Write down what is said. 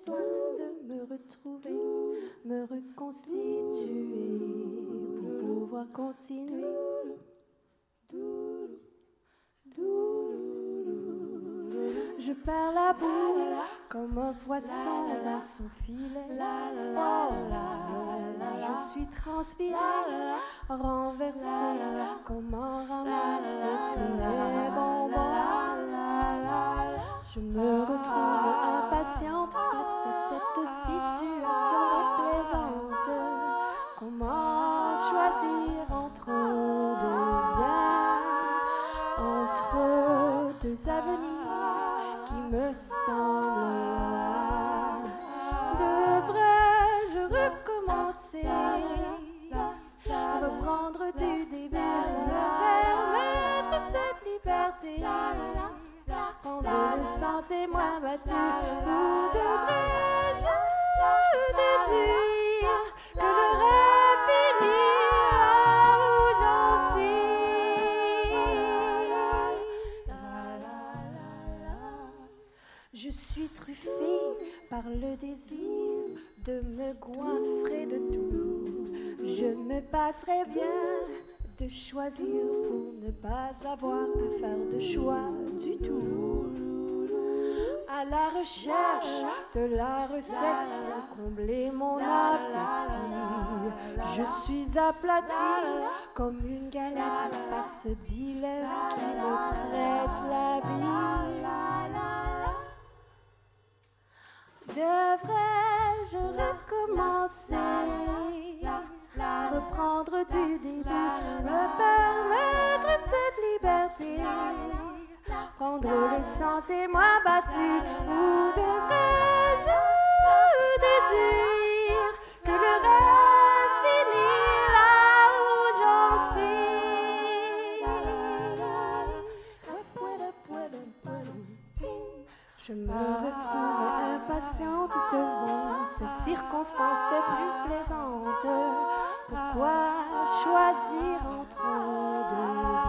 besoin de me retrouver, me reconstituer pour pouvoir continuer. Je perds la boule comme un poisson dans son filet. Je suis transpirée, renversée, comment ramasser tous les bonbons. Je me retrouve impatiente face à cette situation déplaisante. Comment choisir entre deux biens, entre deux avenirs qui me semblent. Devrais-je recommencer, reprendre du début, permettre cette liberté, prendre le sang témoin battu, ou devrais-je déduire que le rêve finit là où j'en suis? Je suis truffée par le désir de me goinfrer de tout. Je me passerais bien de choisir pour ne pas avoir à faire de choix du tout. À la recherche de la recette pour combler mon appétit, je suis aplatie comme une galette par ce dilemme qui me presse la vie. Devrais-je recommencer, reprendre du début, me permettre cette liberté, prendre le sang témoin battu, ou devrais-je déduire que le rêve finit là où j'en suis? Je me retrouve impatiente devant ces circonstances les plus plaisantes. Pourquoi choisir entre deux